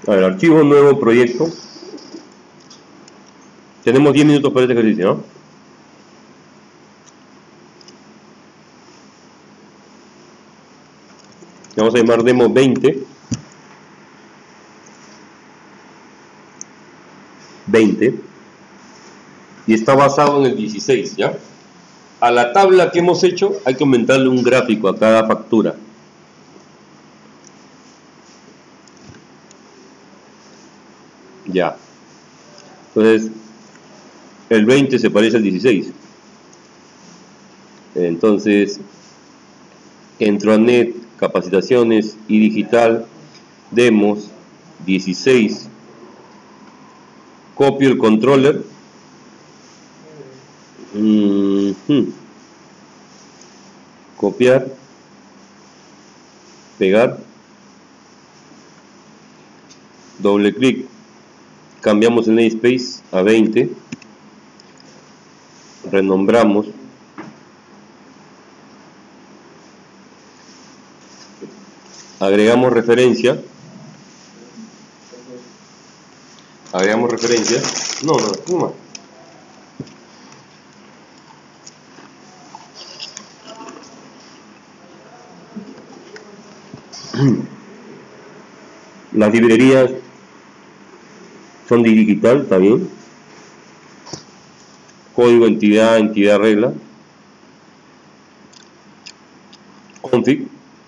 A ver, archivo, nuevo proyecto. Tenemos 10 minutos para este ejercicio, ¿no? Le vamos a llamar demo 20. 20. Y está basado en el 16, ¿ya? A la tabla que hemos hecho hay que aumentarle un gráfico a cada factura. Ya. Entonces, el 20 se parece al 16. Entonces, intranet, capacitaciones y digital, demos 16. Copio el controller. Copiar, pegar, doble clic, cambiamos el namespace a 20, renombramos, agregamos referencia, no más. Las librerías son de digital, está bien. Código, entidad, regla. Config.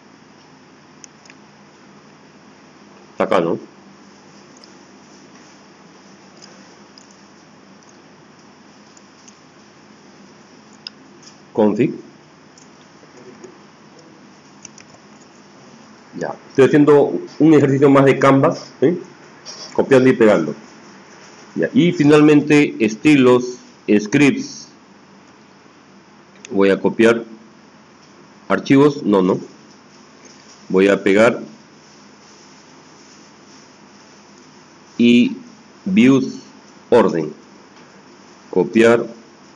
Está acá, ¿no? Config. Ya. Estoy haciendo un ejercicio más de Canvas, ¿sí? Copiando y pegando. Ya. Y finalmente, estilos, scripts. Voy a copiar archivos, no. Voy a pegar y views, orden. Copiar,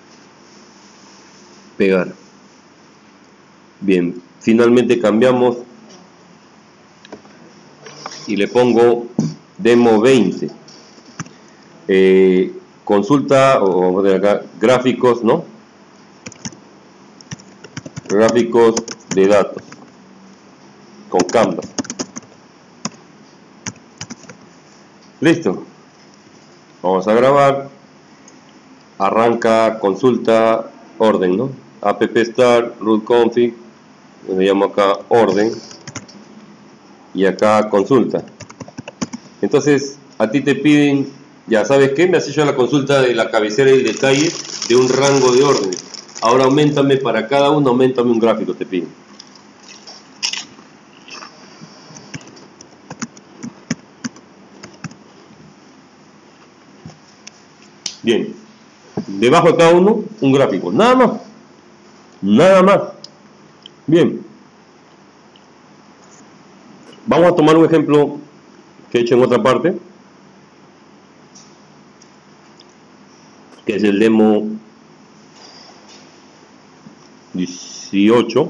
pegar. Bien, finalmente cambiamos y le pongo demo 20. Consulta, o vamos a poner acá, gráficos, ¿no? Gráficos de datos con Canvas. Listo. Vamos a grabar. Arranca, consulta, orden, ¿no? App start, root config. Le llamo acá orden. Y acá consulta. Entonces, a ti te piden, ya sabes qué, me has hecho la consulta de la cabecera y el detalle de un rango de órdenes. Ahora aumentame para cada uno, aumentame un gráfico, te piden. Bien, debajo de cada uno, un gráfico, nada más. Nada más. Bien. Vamos a tomar un ejemplo que he hecho en otra parte, que es el demo 18,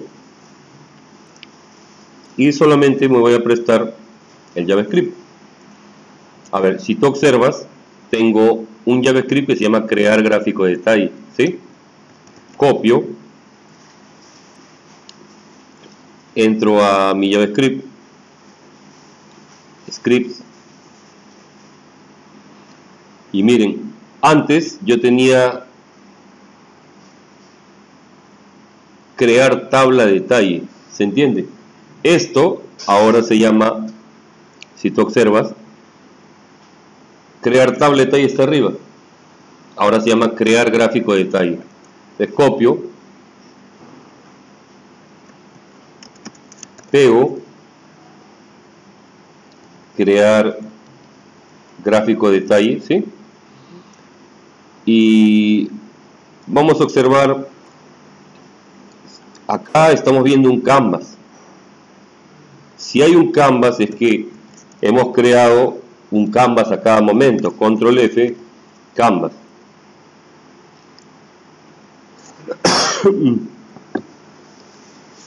y solamente me voy a prestar el JavaScript. A ver, si tú observas, tengo un JavaScript que se llama crear gráfico de detalle, ¿sí? Copio, entro a mi JavaScript, scripts, y miren, antes yo tenía crear tabla de detalle, ¿se entiende? Esto ahora se llama, si tú observas, crear tabla de detalle está arriba, ahora se llama crear gráfico de detalle. Les copio, pego, crear gráfico de detalle, ¿sí? Y vamos a observar, acá estamos viendo un canvas. Si hay un canvas es que hemos creado un canvas a cada momento. Control F, canvas.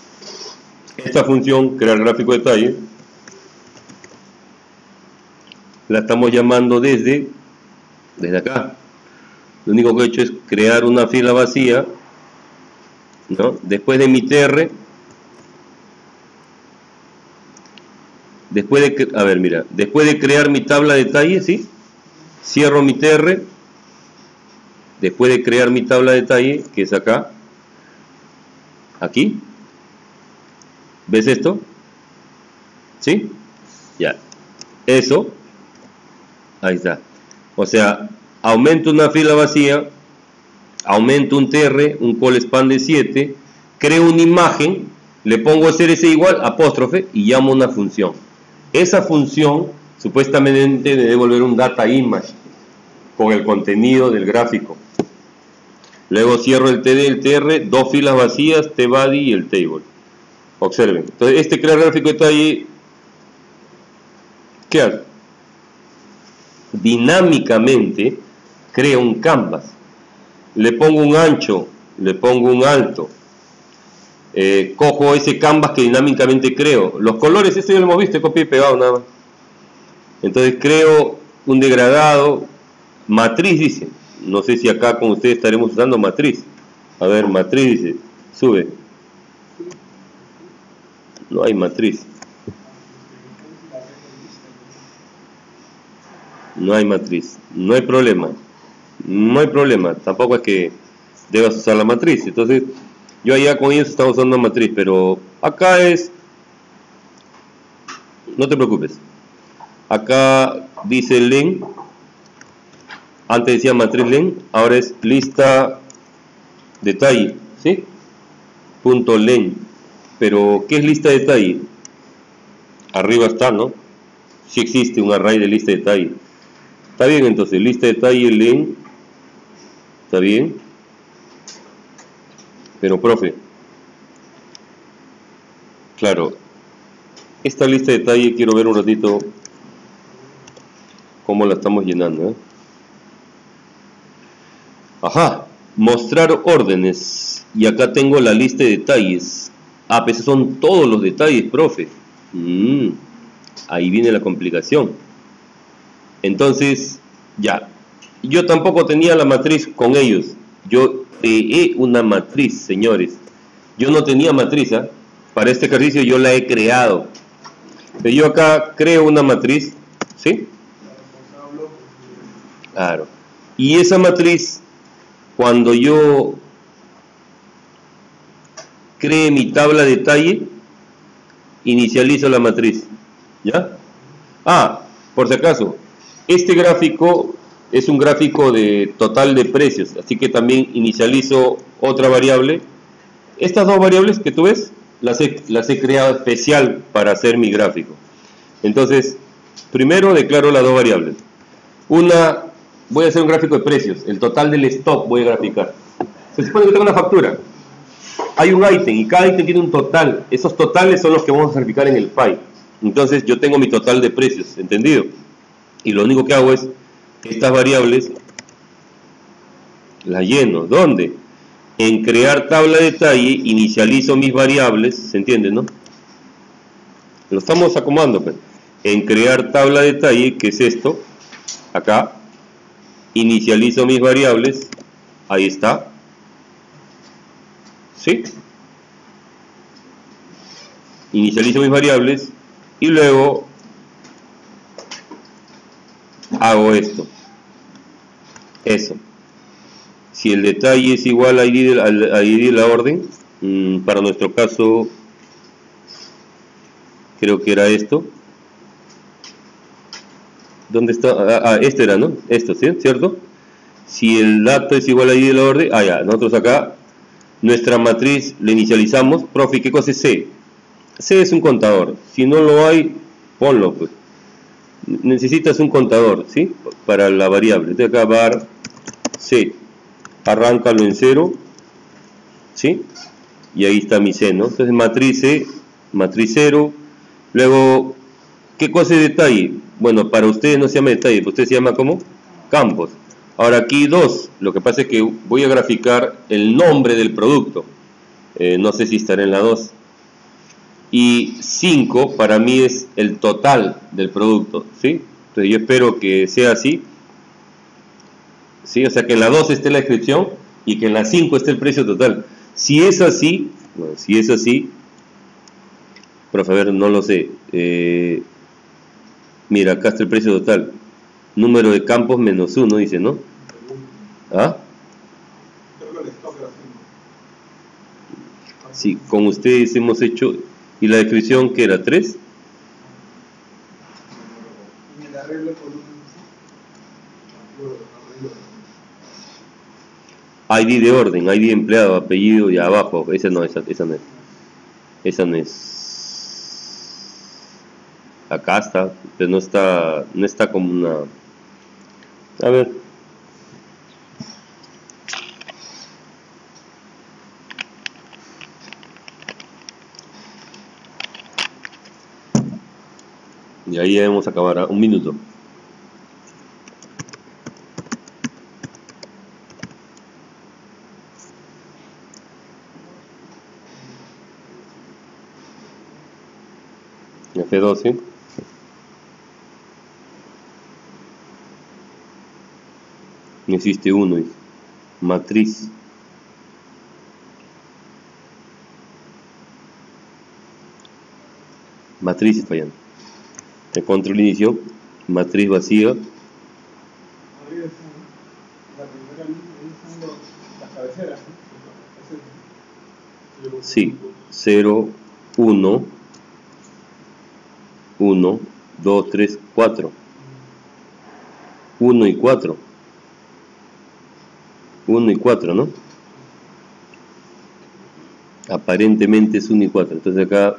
Esta función, crear gráfico de detalle, la estamos llamando desde acá. Lo único que he hecho es crear una fila vacía, ¿no? Después de mi tr, después de crear mi tabla de detalle, ¿sí? Cierro mi tr, después de crear mi tabla de detalle, que es acá, aquí. ¿Ves esto? ¿Sí? Ya. Eso. Ahí está. O sea, aumento una fila vacía, aumento un tr, un call span de 7, creo una imagen, le pongo CRC igual, apóstrofe, y llamo una función. Esa función supuestamente debe devolver un data image con el contenido del gráfico. Luego cierro el td, el tr, dos filas vacías, tbody y el table. Observen. Entonces, este crear gráfico de detalle, ¿qué hace? Dinámicamente crea un canvas. Le pongo un ancho, le pongo un alto. Cojo ese canvas que dinámicamente creo. Los colores, esto ya lo hemos visto, copia y pegado nada más. Entonces creo un degradado, matriz dice. No sé si acá con ustedes estaremos usando matriz. A ver, matriz dice, sube. No hay matriz. No hay matriz. No hay problema. No hay problema. Tampoco es que debas usar la matriz. Entonces, yo allá con ellos estaba usando una matriz, pero acá es... No te preocupes. Acá dice len. Antes decía matriz len. Ahora es lista detalle. ¿Sí? Punto len. Pero, ¿qué es lista detalle? Arriba está, ¿no? Si existe un array de lista detalle. Está bien, entonces, lista detalle len. Está bien. Pero, profe, claro, esta lista de detalle quiero ver un ratito cómo la estamos llenando, ¿eh? Ajá, mostrar órdenes. Y acá tengo la lista de detalles. Ah, pues esos son todos los detalles, profe. Ahí viene la complicación. Entonces, ya. Yo tampoco tenía la matriz con ellos. Yo creé una matriz, señores. Yo no tenía matriz, ¿eh? Para este ejercicio yo la he creado. Pero yo acá creo una matriz, ¿sí? Claro. Y esa matriz, cuando yo cree mi tabla de detalle, inicializo la matriz. ¿Ya? Ah, por si acaso, este gráfico es un gráfico de total de precios, así que también inicializo otra variable. Estas dos variables que tú ves, las he creado especial para hacer mi gráfico. Entonces, primero declaro las dos variables. Una, voy a hacer un gráfico de precios, el total del stock voy a graficar. Se supone que tengo una factura. Hay un ítem y cada ítem tiene un total. Esos totales son los que vamos a graficar en el pie. Entonces, yo tengo mi total de precios, ¿entendido? Y lo único que hago es, estas variables las lleno. ¿Dónde? En crear tabla de detalle, inicializo mis variables, ¿se entiende, no? Lo estamos acomodando, pues. En crear tabla de detalle, que es esto, acá, inicializo mis variables, ahí está, ¿sí? Inicializo mis variables y luego hago esto, eso. Si el detalle es igual a ID de la orden, para nuestro caso, creo que era esto. ¿Dónde está? Este era, ¿no? Esto, ¿sí? ¿Cierto? Si el dato es igual a ID de la orden, ya, nosotros acá, nuestra matriz la inicializamos. Profe, ¿qué cosa es C? C es un contador. Si no lo hay, ponlo, pues. Necesitas un contador, ¿sí? Para la variable. Entonces acá var C. Arráncalo en 0, ¿sí? Y ahí está mi C, ¿no? Entonces matriz C, matriz 0. Luego, ¿qué cosa es detalle? Bueno, para ustedes no se llama detalle, para ustedes se llama ¿cómo? Campos. Ahora aquí 2, lo que pasa es que voy a graficar el nombre del producto. No sé si estará en la 2. Y 5 para mí es el total del producto, ¿sí? Entonces yo espero que sea así, ¿sí? O sea, que en la 2 esté la descripción y que en la 5 esté el precio total. Si es así, bueno, si es así, profe, a ver, no lo sé. Mira, acá está el precio total. Número de campos menos 1, dice, ¿no? ¿Ah? Sí, con ustedes hemos hecho... ¿Y la descripción que era 3? ID de orden, ID de empleado, apellido y abajo. Esa no, esa no es. Esa no es. Acá está, pero no está como una... A ver. Y ahí debemos acabar, ¿ah? Un minuto. F12. No existe uno. Matriz. Matriz fallando. El control inicio. Matriz vacía. Sí. 0, 1, 1, 2, 3, 4. 1 y 4. 1 y 4, ¿no? Aparentemente es 1 y 4. Entonces acá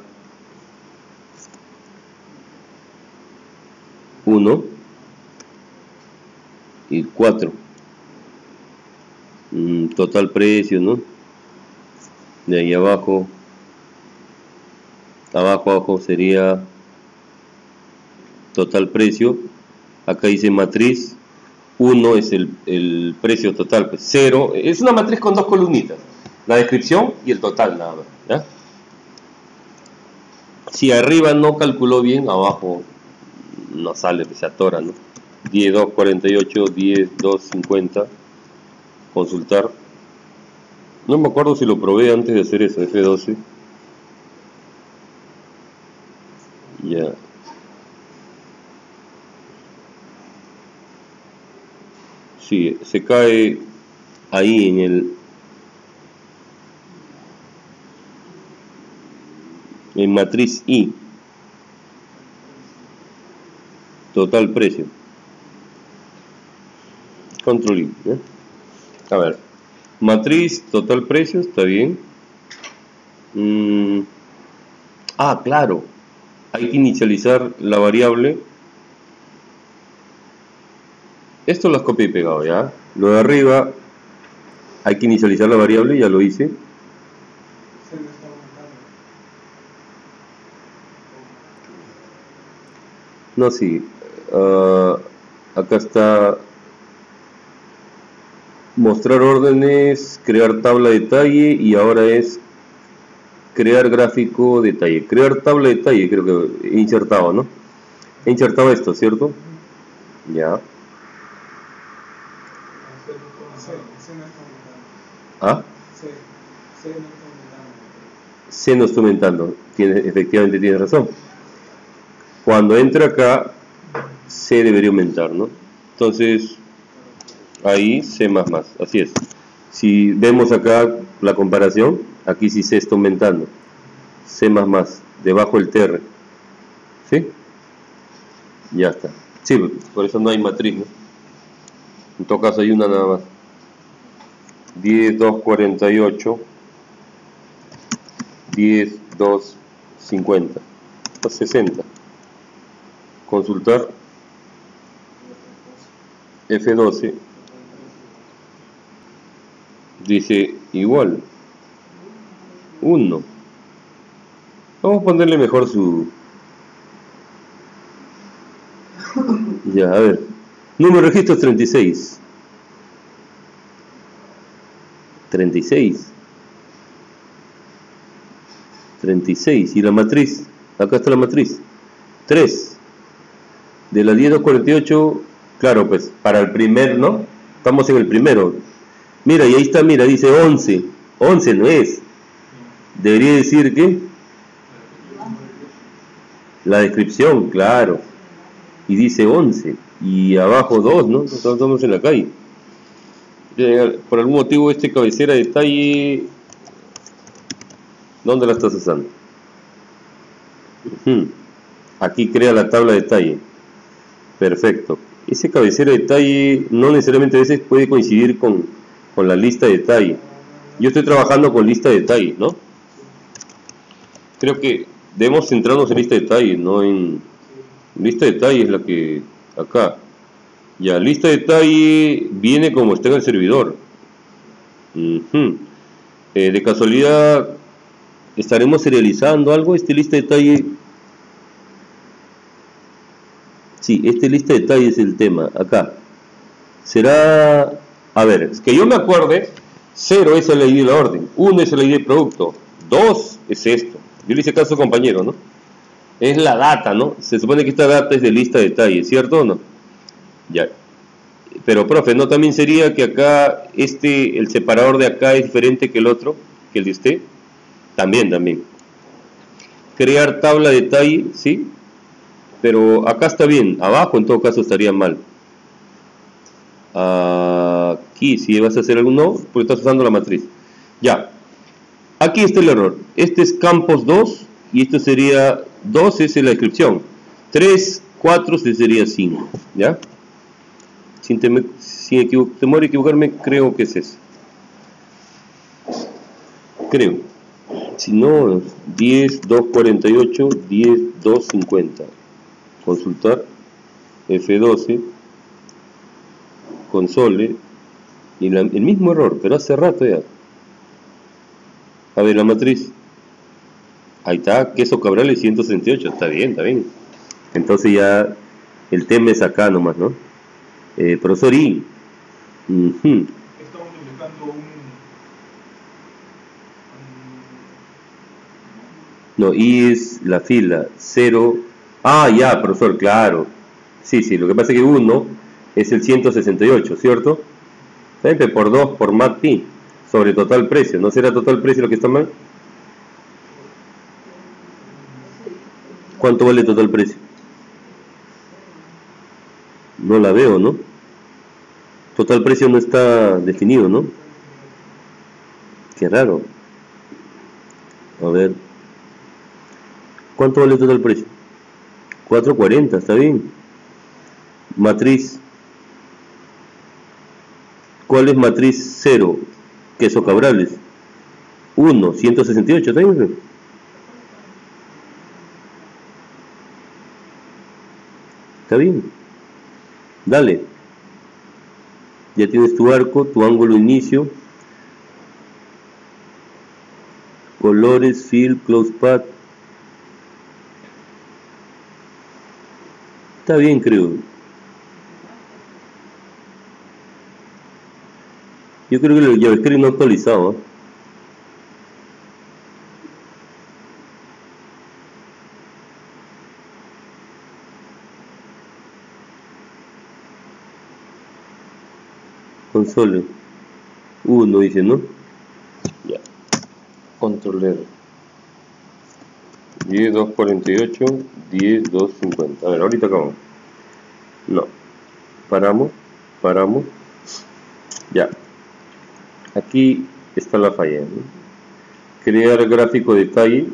1 y 4. Total precio, ¿no? De ahí abajo. Abajo sería total precio. Acá dice matriz. 1 es el precio total. Pues 0 es una matriz con dos columnitas. La descripción y el total nada más, ¿ya? Si arriba no calculó bien, abajo no sale, se atora, ¿no? 10, 2, 48, 10, 2, 50. Consultar. No me acuerdo si lo probé antes de hacer eso, F12. Ya. Sí, se cae ahí en matriz I. Total precio. Control I, ¿eh? A ver. Matriz, total precio, está bien. Claro. Hay que inicializar la variable. Esto lo has copiado y pegado, ¿ya? Lo de arriba, hay que inicializar la variable, ya lo hice. No, sí. Acá está mostrar órdenes, crear tabla de detalle y ahora es crear gráfico detalle. Crear tabla de detalle, creo que he insertado, ¿no? He insertado esto, ¿cierto? Ya. ¿Ah? C no está aumentando. Efectivamente tienes razón. Cuando entra acá, C debería aumentar, ¿no? Entonces, ahí C++, así es. Si vemos acá la comparación, aquí sí C está aumentando. C++, debajo el TR. ¿Sí? Ya está. Sí, por eso no hay matriz, ¿no? En todo caso hay una nada más. 10, 2, 48. 10, 2, 50. 60. Consultar. F12. Dice igual. 1. Vamos a ponerle mejor su... Ya, a ver. Número de registro 36. 36. 36. ¿Y la matriz? Acá está la matriz. 3. De la 10.248, claro, pues para el primer, ¿no? Estamos en el primero. Mira, y ahí está, mira, dice 11. 11 no es. Debería decir que la descripción, claro. Y dice 11. Y abajo 2, ¿no? Estamos en la calle. Por algún motivo este cabecera de detalle, ¿dónde la estás usando? Aquí crea la tabla de detalle. Perfecto. Ese cabecera de detalle no necesariamente a veces puede coincidir con la lista de detalle. Yo estoy trabajando con lista de detalle, ¿no? Creo que debemos centrarnos en lista de detalle, no en... Lista de detalle es la que... acá. Ya, lista de detalle viene como está en el servidor. De casualidad, ¿estaremos serializando algo? Este lista de detalle... Sí, este lista de detalle es el tema, acá. Será... A ver, es que yo me acuerde, 0 es el ID de la orden, 1 es el ID del producto, 2 es esto. Yo le hice caso, compañero, ¿no? Es la data, ¿no? Se supone que esta data es de lista de detalle, ¿cierto o no? Ya. Pero, profe, ¿no también sería que acá, el separador de acá es diferente que el otro, que el de usted? También. Crear tabla de detalle, ¿sí? Pero acá está bien, abajo en todo caso estaría mal. Aquí, si vas a hacer algo, no, porque estás usando la matriz. Ya. Aquí está el error. Este es campos 2 y esto sería 2, es la descripción. 3, 4 sería 5. ¿Ya? Sin temor a equivocarme, creo que es eso. Creo. Si no, 10.248, 10.250. Consultar. F12. Console. Y el mismo error, pero hace rato ya. A ver, la matriz. Ahí está, queso Cabrales 168. Está bien. Entonces ya el tema es acá nomás, ¿no? Profesor I. Estamos utilizando No, I es la fila. 0. Ah, ya, profesor, claro. Sí, lo que pasa es que 1 es el 168, ¿cierto? Siempre por 2 por MATI sobre total precio. ¿No será total precio lo que está mal? ¿Cuánto vale total precio? No la veo, ¿no? Total precio no está definido, ¿no? Qué raro. A ver. ¿Cuánto vale total precio? 4.40, está bien. Matriz. ¿Cuál es matriz 0? Queso Cabrales. 1, 168, ¿está bien? Está bien. Dale. Ya tienes tu arco, tu ángulo inicio. Colores, fill, close path. Está bien, creo. Yo creo que el JavaScript no ha actualizado, ¿eh? Console 1 dice, ¿no? Ya. Control R. 10.248, 10.250. A ver, ahorita acabamos. No. Paramos. Ya. Aquí está la falla, ¿no? Crear gráfico de detalle.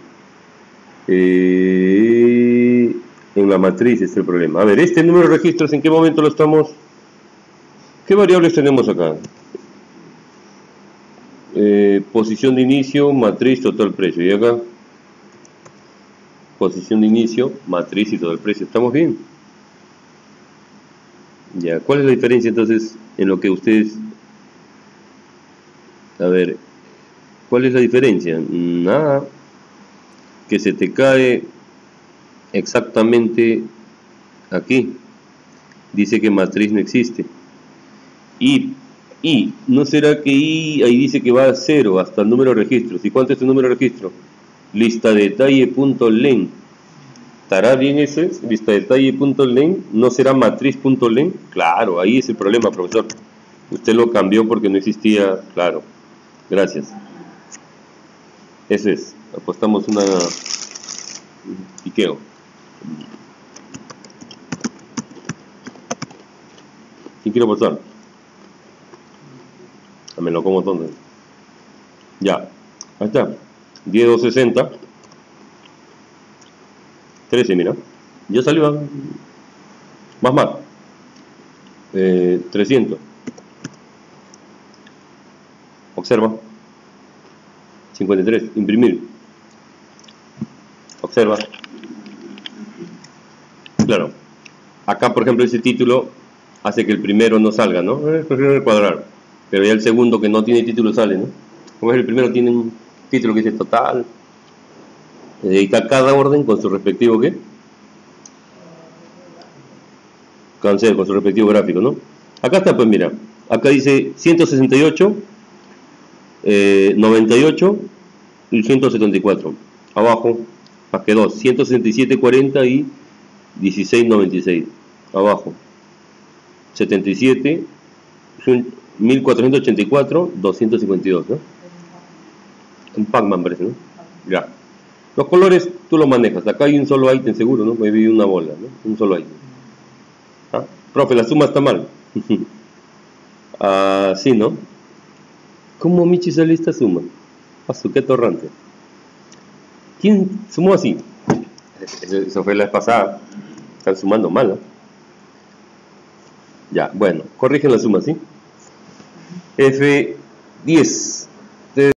En la matriz es el problema. A ver, este número de registros, ¿en qué momento lo estamos? ¿Qué variables tenemos acá? Posición de inicio, matriz, total precio. Y acá, posición de inicio, matriz y total precio. ¿Estamos bien? Ya, ¿cuál es la diferencia entonces en lo que ustedes... A ver, ¿cuál es la diferencia? Nada, que se te cae exactamente aquí. Dice que matriz no existe. Y ¿no será que I ahí dice que va a 0 hasta el número de registros? ¿Y cuánto es tu número de registro? Lista de detalle.len. ¿Estará bien eso? Es vista detalle punto len, ¿no será matriz punto len? Claro, ahí es el problema, profesor. Usted lo cambió porque no existía, claro. Gracias. Eso es. Apostamos una piqueo. ¿Quién quiere apostar? Me lo como todo. Ya. Ahí está. 10,260. 13, mira. Ya salió. Más. 300. Observa. 53. Imprimir. Observa. Claro. Acá, por ejemplo, ese título hace que el primero no salga, ¿no? Prefiero cuadrar. Pero ya el segundo que no tiene título sale, ¿no? Como es el primero tiene un título que dice total. Y cada orden con su respectivo, ¿qué? Cancel, con su respectivo gráfico, ¿no? Acá está, pues mira. Acá dice 168, 98 y 174. Abajo, más que 2. 167, 40 y 1696. Abajo. 77, 1484, 252, ¿no? Un Pac-Man parece, ¿no? Ya. Los colores tú los manejas. Acá hay un solo ítem seguro, ¿no? Me vi una bola, ¿no? Un solo ítem. ¿Ah? Profe, la suma está mal. Sí, ¿no? ¿Cómo Michi sale esta suma? Paso, qué atorrante. ¿Quién sumó así? Eso fue la vez pasada. Están sumando mal, ¿no? Ya, bueno, corrigen la suma, ¿sí? F10.